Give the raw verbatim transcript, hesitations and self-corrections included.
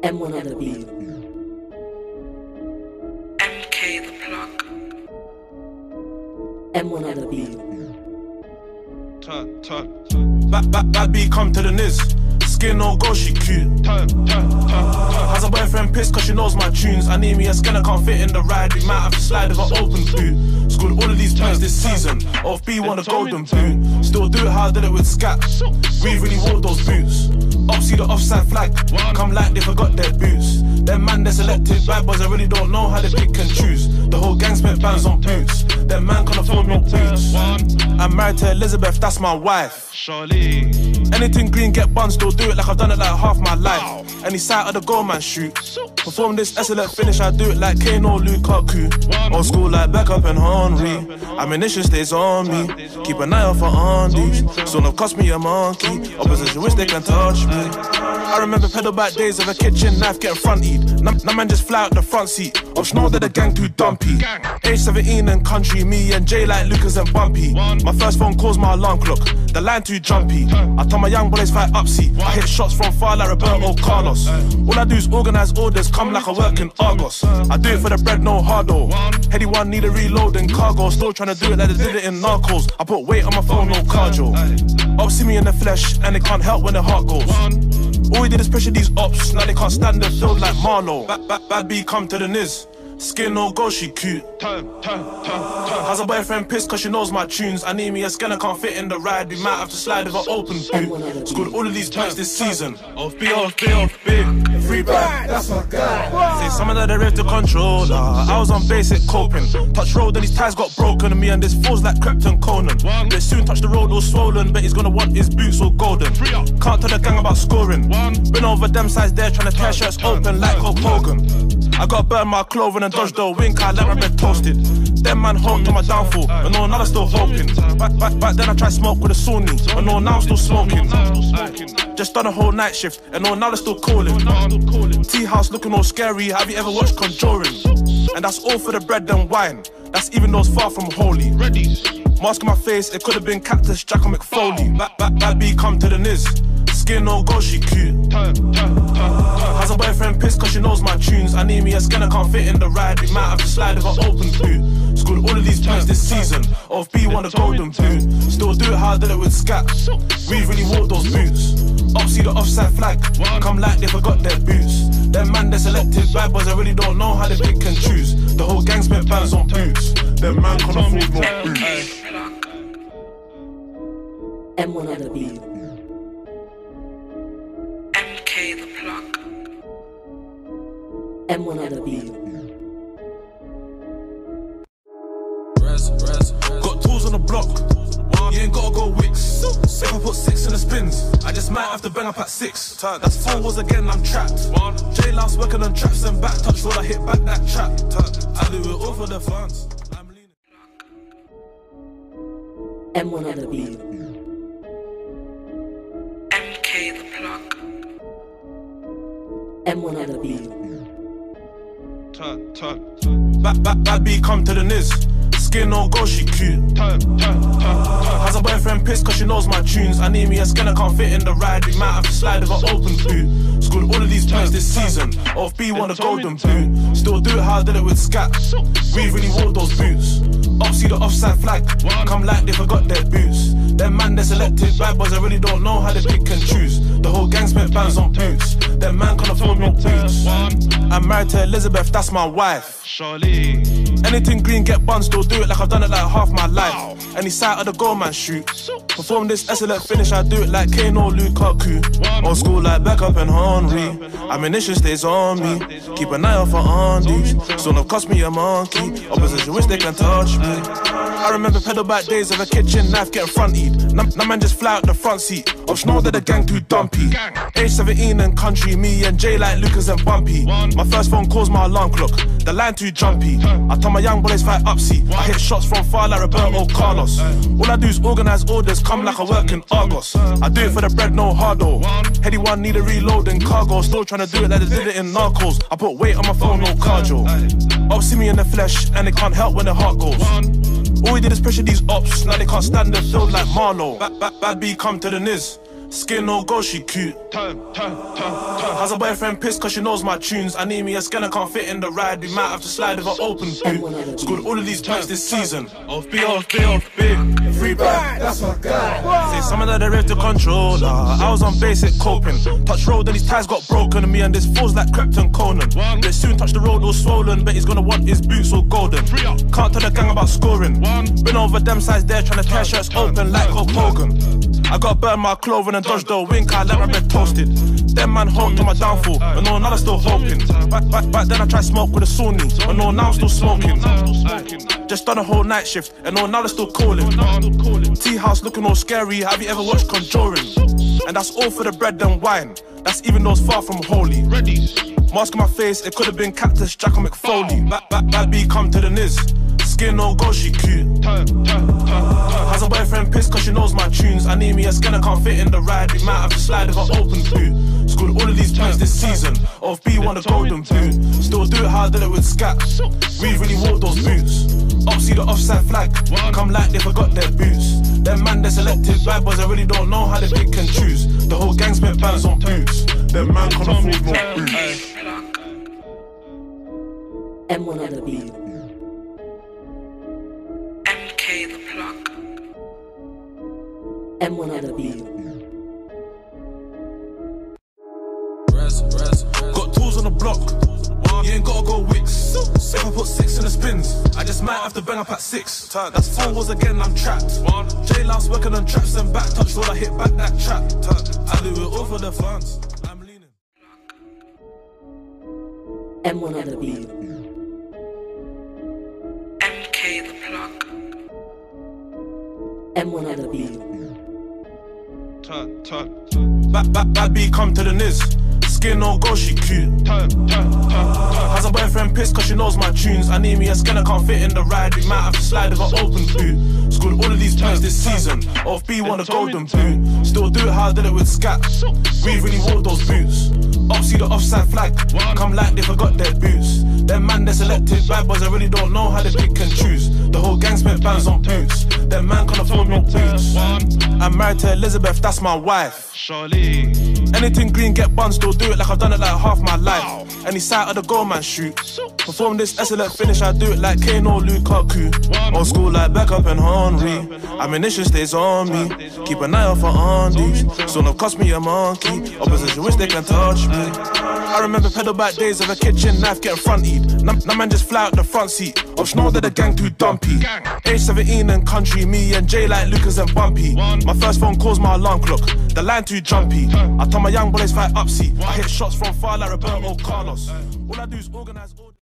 M one on the beat. M K the plug. M one on the beat. Turn, turn. Bad, bad, bad B come to the Niz. Skin no go, she cute. Turn, turn, turn, turn. Has a boyfriend pissed cause she knows my tunes. I need me a skin, I can't fit in the ride. We might have to slide with an open boot. Scored all of these points this season. Off B won a golden boot. Still do it how I did it with Scat. We really wore those boots. Up see the offside flag. Come like they forgot their boots. Them man they selected bad boys, I really don't know how they pick and choose. The whole gang spent bands on boots. Them man can't afford no boots. I'm married to Elizabeth, that's my wife. Surely. Anything green, get bun, still do it like I've done it like half my life. Any sight of the goal, man, shoot. Perform this excellent finish, I do it like Kane or Lukaku. Old school like Beckham and Henry. Ammunition stays on me. Keep an eye out for Andes. Son of cost me a monkey. Opposition wish they can touch me. I remember pedal back days of a kitchen knife getting frontied. Now nah, man just fly out the front seat. Of Snow that the gang too dumpy. Age seventeen and country, me and Jay like Lucas and Bumpy. My first phone calls my alarm clock. The line too jumpy. I tell my young boys fight upseat. I hit shots from far like Roberto Carlos. All I do is organize orders, come like I work in Argos. I do it for the bread, no hardo. Heady one need a reload in cargo. Still trying to do it like they did it in Narcos. I put weight on my phone, no cardio. Up see me in the flesh and they can't help when the heart goes. All we did is pressure these ops, now they can't stand the field like Marlowe. Bad, bad, bad B come to the Niz. Skin no go, she cute. Turn, turn, turn, turn. Has a boyfriend pissed cause she knows my tunes. I need me a skin, I can't fit in the ride. We might have to slide with an open boot. Scored all of these points this season. Off B, off B, off B. Free back, that's my guy. Say some of that they ripped the controller. I was on basic coping. Touch road and his ties got broken. And me and this feels like Krypton Conan. They soon touch the road all swollen, but he's gonna want his boots all golden. Can't tell the gang about scoring. Been over them sides there trying to tear shirts open like Hulk Hogan. I got burn my clothing and dodge the wink, I let my bread toasted. Them man hoped on my downfall, but no, now I'm still hoping. Back, back, back then I tried smoke with a Sunni, but no, now I'm still smoking. Just done a whole night shift, and no, now they're still calling. Tea house looking all scary, have you ever watched Conjuring? And that's all for the bread and wine, that's even though it's far from holy. Mask on my face, it could have been Cactus Jack or McFoley. Back, back, bad B come to the Niz. Skin no go, she cute. Turn, turn, turn, turn. Has a boyfriend pissed cause she knows my tunes. I need me a skin, I can't fit in the ride. We might have to slide with an open boot. Scored all of these points this season. Off B won a golden boot. Still do it how I did it with Scat. We really wore those boots. Up see the offside flag. Come like they forgot their boots. Them man they selected bad boys, I really don't know how they pick and choose. The whole gang spent bands on boots. Them man can't afford no boots. M one on the beat. M K the plug. M one on the beat. Got tools on the block. You ain't gotta go Wicks. If I put six in the spins, I just might have to bang up at six. That's four was again, I'm trapped. J last working on traps and back touch while I hit back that trap. I do it all for the fans. I'm leaning. M one on the beat. M K the plug. M one on the beat. Turn, turn. Bad, bad, bad B come to the Niz. Skin no go, she cute. Turn, turn, turn, turn. Has a boyfriend pissed cause she knows my tunes. I need me a skin, I can't fit in the ride. We might have to slide with an open boot. Scored all of these points this season. Off B won a golden boot. Still do it how I did it with Scat. We really wore those boots. Up see the offside flag. Come like they forgot their boots. Them man they selected bad boys, I really don't know how they pick and choose. The whole gang spent bands on boots. Them man can't afford no boots. I'm married to Elizabeth, that's my wife. Surely. Anything green, get bun, still do it like I've done it like half my life. Any sight of the goal, man, shoot. Perform this excellent finish, I do it like Kane or Lukaku. Old school like Beckham and Henry. Ammunition stays on me. Keep an eye out for Andes. Son of cost me a monkey. Opposition wish they can touch me. I remember pedal back days of a kitchen knife getting frontied. Now nah, man just fly out the front seat. Of Snow that the gang too dumpy. Age seventeen and country, me and Jay like Lucas and Bumpy. My first phone calls my alarm clock. The line too jumpy. I tell my young boys fight upseat. I hit shots from far like Roberto Carlos. All I do is organize orders, come like I work in Argos. I do it for the bread, no hardo. Heady one need a reload in cargo. Still trying to do it like they did it in Narcos. I put weight on my phone, no cardio. Up see me in the flesh and they can't help when the heart goes. All we did is pressure these ops, now they can't stand the field like Marlowe. Bad, bad, bad B come to the Niz. Skin no go, she cute. Turn, turn, turn, turn. Has a boyfriend pissed cause she knows my tunes. I need me a scanner, can't fit in the ride. We might have to slide with an open boot. Scored all of these points this season. Off B, off B, off B. Free back, that's my guy. Say someone that they rave to controller. I was on basic coping. Touch road and his ties got broken. And me and this feels like Krypton Conan. They soon touch the road all swollen. But he's gonna want his boots all golden. Can't tell the gang about scoring. Been over them sides there trying to tear shirts open like Hulk Hogan. I got burn my clothing and dodge the wink, I let my bread toasted. Them man hoped to my downfall, but no, now they're still hoping. Back, back, back then I tried smoke with a Sunni, but no, now I'm still smoking. Just done a whole night shift, and no, now they're still calling. Tea house looking all scary, have you ever watched Conjuring? And that's all for the bread and wine, that's even though it's far from holy. Mask on my face, it could have been Cactus Jack or McFoley. Back, back, bad B come to the Niz. Skin no go, she cute. Has a boyfriend pissed cause she knows my tunes. I need me a scanner, can't fit in the ride. We might have to slide with an open boot. Scored all of these points this season. Off B won the golden boot. Still do it how I did it with Scat. We really wore those boots. Up see the offside flag. Come like they forgot their boots. Them man they selected bad boys, I really don't know how they pick and choose. The whole gang spent bands on boots. Them man can't afford no boots. M one on the beat. M K the plug. M one on the beat. Got tools on the block. You ain't gotta go Wicks. If I put six in the spins, I just might have to bang up at six. That's four was again, I'm trapped. J last working on traps and back touch, roll I hit back that trap. I do it all for the fans. I'm leaning. M one on the beat. M K the plug. M one on the beat. Turn, turn. Back, back, bad B come to the Niz. Skin no go, she cute. Turn, turn, turn, turn. Has a boyfriend pissed cause she knows my tunes. I need me a scanner, can't fit in the ride. We might have to slide with an open boot. Scored all of these points this season. Off B won the golden boot. Still do it how I did it with Scat. We really wore those boots. Up see the offside flag. Come like they forgot their boots. Them man they selected bad boys, I really don't know how they pick and choose. The whole gang spent bands on boots. Them man can't afford no boots. I'm married to Elizabeth, that's my wife. Charlie. Anything green, get bun, still do it like I've done it like half my life. Any sight of the goal, man, shoot. Perform this excellent finish, I do it like Kane or Lukaku. Old school like Beckham and Henry. Ammunition stays on me. Keep an eye out for Andes. Soon have cost me a monkey. Opposition wish they can touch me. I remember pedal back days of a kitchen knife getting frontied. Now nah, man just fly out the front seat. Of snow that the gang too dumpy. Age seventeen and country, me and Jay like Lucas and Bumpy. My first phone calls my alarm clock. The line too jumpy. I tell my young boys fight upseat. I hit shots from far like Roberto Carlos. All I do is organize.